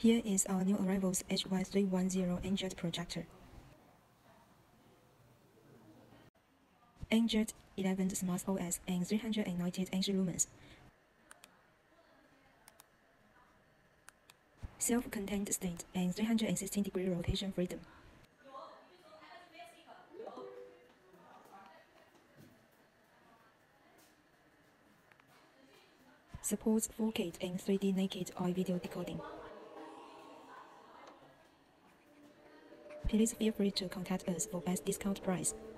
Here is our new arrival's HY310 inkjet projector. Inkjet 11 Smart OS and 390 inch lumens. Self-contained state and 360-degree rotation freedom. Supports 4K and 3D naked eye video decoding. Please feel free to contact us for best discount price.